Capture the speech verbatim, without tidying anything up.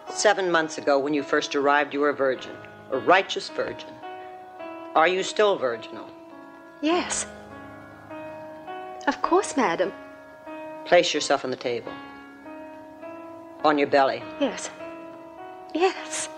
Seven months ago, when you first arrived, you were a virgin, a righteous virgin. Are you still virginal? Yes. Of course, madam. Place yourself on the table. On your belly. Yes. Yes.